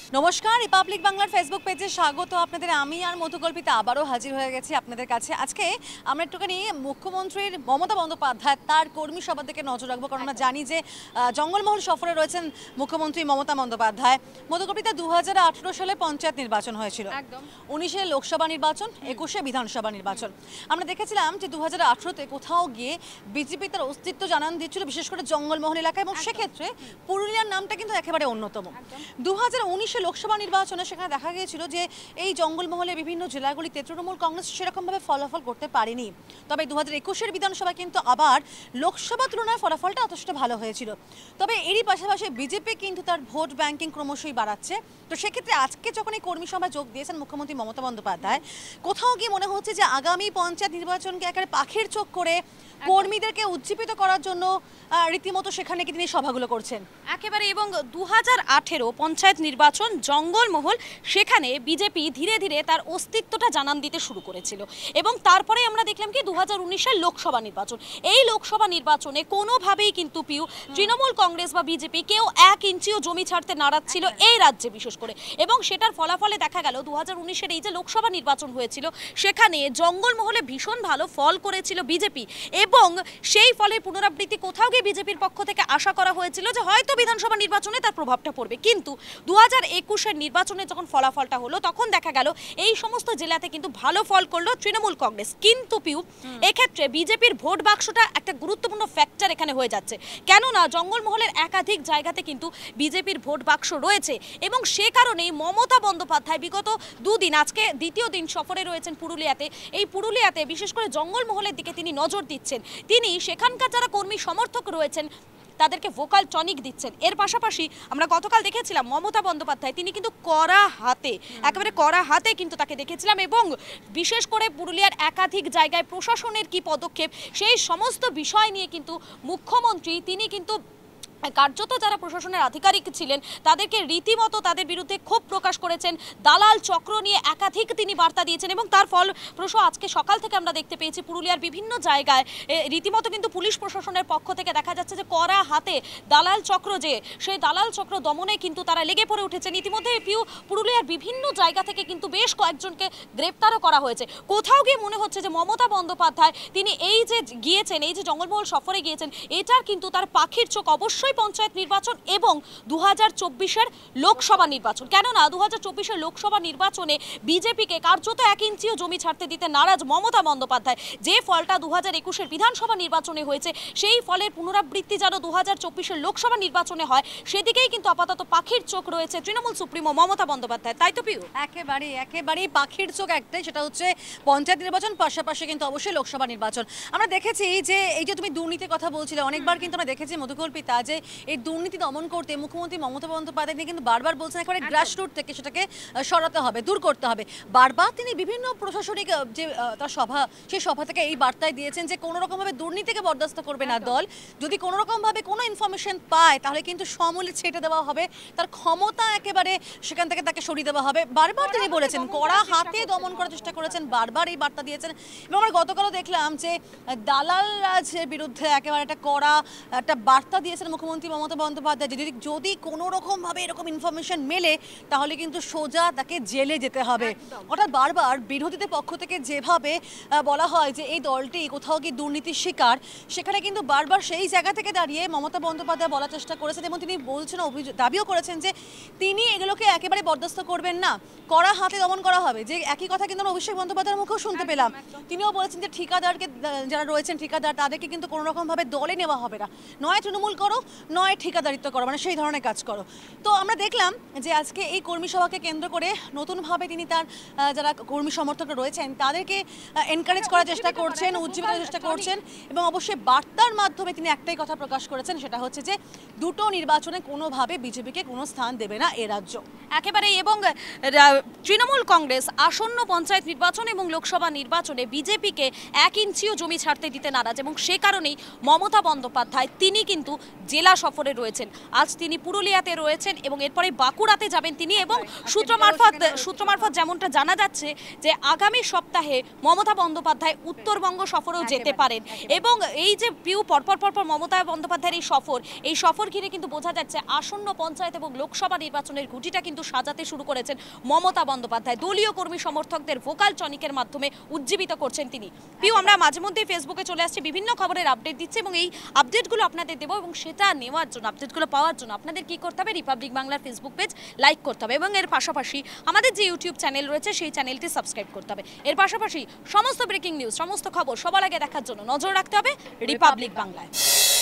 নমস্কার, রিপাবলিক বাংলার ফেসবুক পেজে স্বাগত আপনাদের। আমি আর মধুকল্পিতা আবারও হাজির হয়ে গেছি আপনাদের কাছে। আজকে আমরা একটুখানি মুখ্যমন্ত্রীর মমতা বন্দ্যোপাধ্যায় তার কর্মী সভার দিকে নজর রাখবো, কারণ আমরা জানি যে জঙ্গলমহল সফরে রয়েছেন মুখ্যমন্ত্রী মমতা বন্দ্যোপাধ্যায়। মধুকল্পিতা 2018 সালে পঞ্চায়েত নির্বাচন হয়েছিল, 19-এ লোকসভা নির্বাচন, 21-এ বিধানসভা নির্বাচন। আমরা দেখেছিলাম যে 2018-তে কোথাও গিয়ে বিজেপি তার অস্তিত্ব জানান দিচ্ছিল, বিশেষ করে জঙ্গলমহল এলাকায়, এবং সেক্ষেত্রে পুরুলিয়ার নামটা কিন্তু একেবারে অন্যতম। 2019 লোকসভা নির্বাচনে সেখানে দেখা গিয়েছিল যে এই জঙ্গলমহলের বিভিন্ন জেলাগুলিতে তৃণমূল কংগ্রেস সেরকমভাবে ফলাফল করতে পারেনি। তবে 2021-এর বিধানসভা কিন্তু আবার লোকসভা তুলনায় ফলাফলটা যথেষ্ট ভালো হয়েছিল। তবে এরই পাশাপাশি বিজেপি কিন্তু তার ভোট ব্যাংকিং ক্রমশই বাড়াচ্ছে। তো সেক্ষেত্রে আজকে যখন এই কর্মী সভায় যোগ দিয়েছেন মুখ্যমন্ত্রী মমতা বন্দ্যোপাধ্যায়, কোথাও গিয়ে মনে হচ্ছে যে আগামী পঞ্চায়েত নির্বাচনকে একেবারে পাখির চোখ করে কর্মীদেরকে উজ্জীবিত করার জন্য রীতিমতো সেখানে কি তিনি সভাগুলো করছেন একেবারে। এবং 2018 পঞ্চায়েত নির্বাচন জঙ্গলমহল, সেখানে বিজেপি ধীরে ধীরে তার অস্তিত্বটা জানান দিতে শুরু করেছিল। এবং তারপরে আমরা দেখলাম কি 2019-এর লোকসভা নির্বাচন, এই লোকসভা নির্বাচনে কোনোভাবেই কিন্তু তৃণমূল কংগ্রেস বা বিজেপি কেউ 1 ইঞ্চিও জমি ছাড়তে নারাজ ছিল এই রাজ্যে বিশেষ করে। এবং সেটার ফলাফলে দেখা গেল 2019-এর এই যে লোকসভা নির্বাচন হয়েছিল সেখানে জঙ্গলমহলে ভীষণ ভালো ফল করেছিল বিজেপি। এবং সেই ফলের পুনরাবৃত্তি কোথাও গিয়ে বিজেপির পক্ষ থেকে আশা করা হয়েছিল যে হয়তো বিধানসভা নির্বাচনে তার প্রভাবটা পড়বে। কিন্তু 2021-এর নির্বাচনে যখন ফলাফলটা হলো তখন দেখা গেল এই সমস্ত জেলাতে কিন্তু ভালো ফল করলো তৃণমূল কংগ্রেস। কিন্তু এক্ষেত্রে বিজেপির ভোট বাক্সটা একটা গুরুত্বপূর্ণ ফ্যাক্টর এখানে হয়ে যাচ্ছে, কেননা জঙ্গলমহলের একাধিক জায়গাতে কিন্তু বিজেপির ভোট বাক্স রয়েছে। এবং সে কারণেই মমতা বন্দ্যোপাধ্যায় বিগত 2 দিন, আজকে দ্বিতীয় দিন সফরে রয়েছেন পুরুলিয়াতে। এই পুরুলিয়াতে বিশেষ করে জঙ্গলমহলের দিকে তিনি নজর দিচ্ছেন। তিনি সেখানকার যারা কর্মী সমর্থক রয়েছেন তাদেরকে ভোকাল টনিক দিচ্ছেন। এর পাশাপাশি আমরা গতকাল দেখেছিলাম মমতা বন্দ্যোপাধ্যায় তিনি কিন্তু একেবারে কড়া হাতে কিন্তু তাকে দেখেছিলাম। এবং বিশেষ করে পুরুলিয়ার একাধিক জায়গায় প্রশাসনের কি পদক্ষেপ সেই সমস্ত বিষয় নিয়ে কিন্তু মুখ্যমন্ত্রী তিনি কিন্তু কার্যত যারা প্রশাসনের আধিকারিক ছিলেন তাদেরকে রীতিমতো তাদের বিরুদ্ধে ক্ষোভ প্রকাশ করেছেন। দালাল চক্র নিয়ে একাধিক তিনি বার্তা দিয়েছেন। এবং তার ফলপ্রসূ আজকে সকাল থেকে আমরা দেখতে পেয়েছি পুরুলিয়ার বিভিন্ন জায়গায় রীতিমতো কিন্তু পুলিশ প্রশাসনের পক্ষ থেকে দেখা যাচ্ছে যে কড়া হাতে দালাল চক্র, সেই দালাল চক্র দমনে কিন্তু তারা লেগে পড়ে উঠেছেন। ইতিমধ্যে পুরুলিয়ার বিভিন্ন জায়গা থেকে কিন্তু বেশ কয়েকজনকে গ্রেপ্তারও করা হয়েছে। কোথাও গিয়ে মনে হচ্ছে যে মমতা বন্দ্যোপাধ্যায় তিনি এই যে গিয়েছেন, এই যে জঙ্গলমহল সফরে গিয়েছেন, এটার কিন্তু তার পাখির চোখ অবশ্যই পঞ্চায়েত নির্বাচন এবং 2024-এর লোকসভা নির্বাচন। কেননা 2024-এর লোকসভা নির্বাচনে বিজেপিকে কার্যত 1 ইঞ্চিও জমি ছাড়তে দিতে নারাজ মমতা বন্দ্যোপাধ্যায়। যে ফলটা 2021-এর বিধানসভা নির্বাচনে হয়েছে সেই ফলের পুনরাবৃত্তি যেন 2024-এর লোকসভা নির্বাচনে হয় সেদিকেই কিন্তু আপাতত পাখির চোখ রয়েছে তৃণমূল সুপ্রিমো মমতা বন্দ্যোপাধ্যায়। তাই তো পিউ? একেবারেই পাখির চোখ একটাই, সেটা হচ্ছে পঞ্চায়েত নির্বাচন, পাশাপাশি কিন্তু অবশ্যই লোকসভা নির্বাচন। আমরা দেখেছি যে এই যে তুমি দুর্নীতির কথা বলছিলে, অনেকবার কিন্তু আমরা দেখেছি মধুকল্পিতা যে এই দুর্নীতি দমন করতে মুখ্যমন্ত্রী মমতা বন্দ্যোপাধ্যায় কিন্তু বারবার বলছেন একেবারে গ্রাসরুট থেকে সেটাকে সরাতে হবে, দূর করতে হবে। বারবার তিনি বিভিন্ন প্রশাসনিক যে তার সভা, সেই সভা থেকে এই বার্তায় দিয়েছেন যে কোনো রকমভাবে দুর্নীতিকে বরদাস্ত করবে না দল। যদি কোনো রকমভাবে কোনো ইনফরমেশন পায় তাহলে কিন্তু সমূলে ছেটে দেওয়া হবে, তার ক্ষমতা একেবারে সেখান থেকে তাকে সরিয়ে দেওয়া হবে। বারবার তিনি বলেছেন, কড়া হাতে দমন করার চেষ্টা করেছেন, বারবার এই বার্তা দিয়েছেন। এবং আমরা গতকালও দেখলাম যে দালাল রাজের বিরুদ্ধে একেবারে একটা কড়া একটা বার্তা দিয়েছেন মুখ্যমন্ত্রী মমতা বন্দ্যোপাধ্যায়। যদি কোনো রকমভাবে এরকম ইনফরমেশন মেলে তাহলে কিন্তু সোজা তাকে জেলে যেতে হবে। অর্থাৎ বারবার বিরোধীদের পক্ষ থেকে যেভাবে বলা হয় যে এই দলটি কোথাও কি দুর্নীতির শিকার, সেখানে কিন্তু বারবার সেই জায়গা থেকে দাঁড়িয়ে মমতা বন্দ্যোপাধ্যায় বলার চেষ্টা করেছেন। এবং তিনি বলছেন, দাবিও করেছেন যে তিনি এগুলোকে একেবারে বরদাস্ত করবেন না, কড়া হাতে দমন করা হবে। যে একই কথা কিন্তু অভিষেক বন্দ্যোপাধ্যায়ের মুখেও শুনতে পেলাম। তিনিও বলেছেন যে ঠিকাদারকে, যারা রয়েছেন ঠিকাদার, তাদেরকে কিন্তু কোনো রকমভাবে দলে নেওয়া হবে না, নয় তৃণমূল করো নয় ঠিকাদারিত্ব করো, মানে সেই ধরনের কাজ করো। তো আমরা দেখলাম যে আজকে এই কর্মী সভাকে কেন্দ্র করে নতুনভাবে তিনি তার যারা কর্মী সমর্থক রয়েছেন তাদেরকে এনকারেজ করার চেষ্টা করছেন, উজ্জীবিত করার চেষ্টা করছেন। এবং অবশ্যই বার্তার মাধ্যমে তিনি একটাই কথা প্রকাশ করেছেন, সেটা হচ্ছে যে দুটো নির্বাচনে কোনোভাবে বিজেপিকে কোনো স্থান দেবে না এ রাজ্য একেবারে। এবং তৃণমূল কংগ্রেস আসন্ন পঞ্চায়েত নির্বাচন এবং লোকসভা নির্বাচনে বিজেপিকে 1 ইঞ্চিও জমি ছাড়তে দিতে নারাজ। এবং সে কারণেই মমতা বন্দ্যোপাধ্যায় তিনি কিন্তু জেলা জেলা সফরে রয়েছেন। আজ তিনি পুরুলিয়াতে রয়েছেন এবং এরপরে বাঁকুড়াতে যাবেন তিনি, এবং সূত্র মারফত যেমনটা জানা যাচ্ছে যে আগামী সপ্তাহে মমতা বন্দ্যোপাধ্যায় উত্তরবঙ্গ সফরেও যেতে পারেন। এবং এই যে পিউ পরপর মমতা বন্দ্যোপাধ্যায়ের এই সফর ঘিরে কিন্তু বোঝা যাচ্ছে আসন্ন পঞ্চায়েত এবং লোকসভা নির্বাচনের গুটিটা কিন্তু সাজাতে শুরু করেছেন মমতা বন্দ্যোপাধ্যায়। দলীয় কর্মী সমর্থকদের ভোকাল টনিকের মাধ্যমে উজ্জীবিত করছেন তিনি। পিউ, আমরা মাঝে মধ্যেই ফেসবুকে চলে আসছি, বিভিন্ন খবরের আপডেট দিচ্ছি এবং এই আপডেটগুলো আপনাদের দেবো, এবং সেটা নেওয়ার জন্য, আপডেটগুলো পাওয়ার জন্য আপনাদের কি করতে হবে? রিপাবলিক বাংলার ফেসবুক পেজ লাইক করতে হবে এবং এর পাশাপাশি আমাদের যে ইউটিউব চ্যানেল রয়েছে সেই চ্যানেলটি সাবস্ক্রাইব করতে হবে। এর পাশাপাশি সমস্ত ব্রেকিং নিউজ, সমস্ত খবর সবার আগে দেখার জন্য নজর রাখতে হবে রিপাবলিক বাংলায়।